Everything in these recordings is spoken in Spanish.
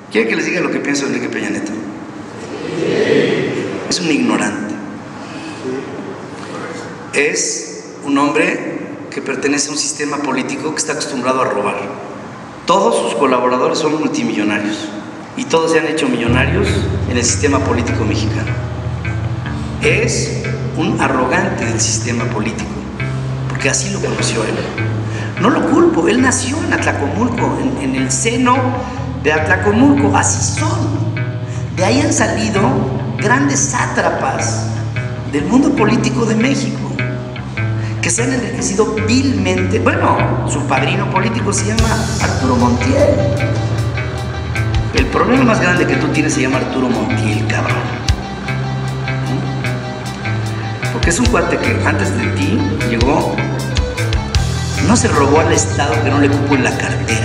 ¿Quiere que les diga lo que pienso de Enrique Peña Nieto? Es un ignorante. Es un hombre que pertenece a un sistema político que está acostumbrado a robar. Todos sus colaboradores son multimillonarios y todos se han hecho millonarios en el sistema político mexicano. Es un arrogante del sistema político, porque así lo conoció él. No lo culpo, él nació en Atlacomulco, en el seno de Atlacomulco, así son. De ahí han salido grandes sátrapas del mundo político de México, que se han enriquecido vilmente. Bueno, su padrino político se llama Arturo Montiel. El problema más grande que tú tienes se llama Arturo Montiel, cabrón. Porque es un cuate que antes de ti llegó, no se robó al Estado que no le cupo en la cartera.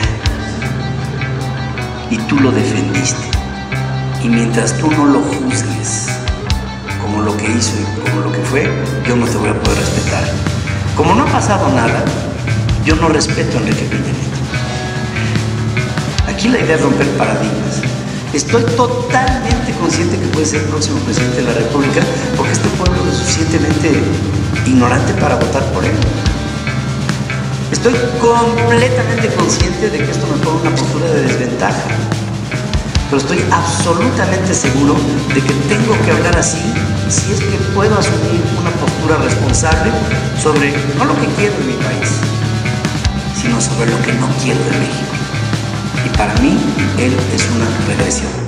Y tú lo defendiste. Y mientras tú no lo juzgues como lo que hizo y como lo que fue, yo no te voy a poder respetar. Como no ha pasado nada, yo no respeto a Enrique Peña Nieto. Aquí la idea es romper paradigmas. Estoy totalmente consciente que puede ser el próximo presidente de la República, porque este pueblo es suficientemente ignorante para votar por él. Estoy completamente consciente de que esto me pone una postura de desventaja, pero estoy absolutamente seguro de que tengo que hablar así si es que puedo asumir una postura responsable sobre no lo que quiero en mi país, sino sobre lo que no quiero de México. Y para mí, él es una regresión.